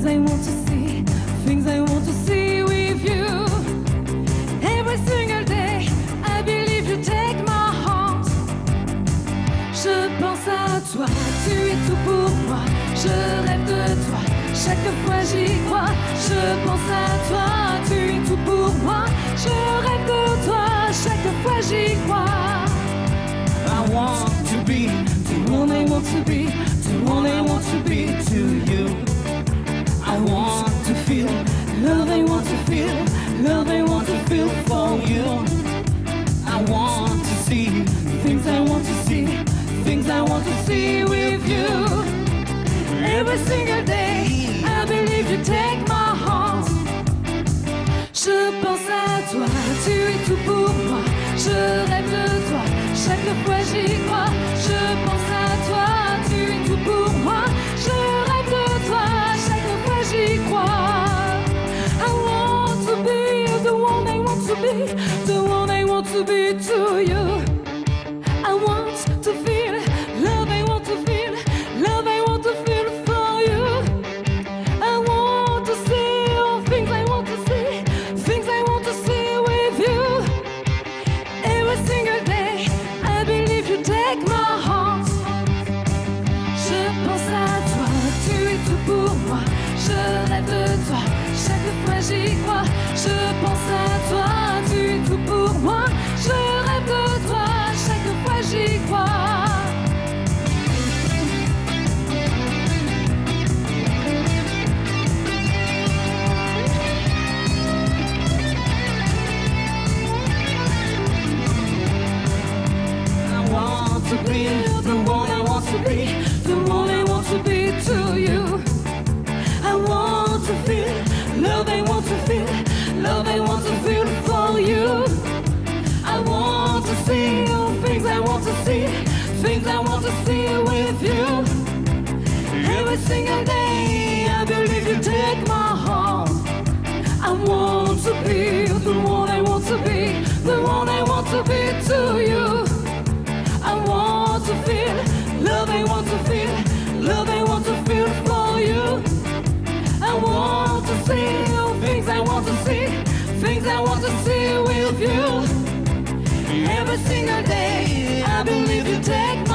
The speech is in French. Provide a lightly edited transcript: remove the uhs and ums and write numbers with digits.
things I want to see, things I want to see with you. Every single day, I believe you take my heart. Je pense à toi, tu es tout pour moi. Je rêve de toi, chaque fois j'y crois. Je pense à toi, tu es tout pour moi. Je rêve de toi, chaque fois j'y crois. I want to be the one I want to be, the one I want to be to you. I want to feel love I want to feel, love I want to feel for you. I want to see things I want to see, things I want to see with you. Every single day, I believe you take my heart. Je pense à toi, tu es tout pour moi. Je rêve de toi, chaque fois j'y crois. Je pense à toi, tu es tout pour moi. Je rêve de toi, chaque fois j'y crois. I want to be the one I want to be, the one I want to be to you. I want to feel love, I want to feel love, I want to feel for you. I want to see all things I want to see, things I want to see with you. Every single day, I believe you take my heart. Je pense à toi, tu es tout pour moi. Je rêve de toi, chaque fois j'y crois. Je pense à toi, tu es tout pour moi. Je rêve de toi, chaque fois j'y crois. I want to be the one I want to be, The one I want to be to you. I want to feel love, I want to feel love, I want to feel for you. I want to see all things I want to see, things I want to see with you. Every single day, I believe you take my heart. I want to be the one I want to be, the one I want to be to you. I want to feel love, I want to feel love, I want to feel for you. I want to see all things I want to see, things I want to see with you. Every single day, I believe you take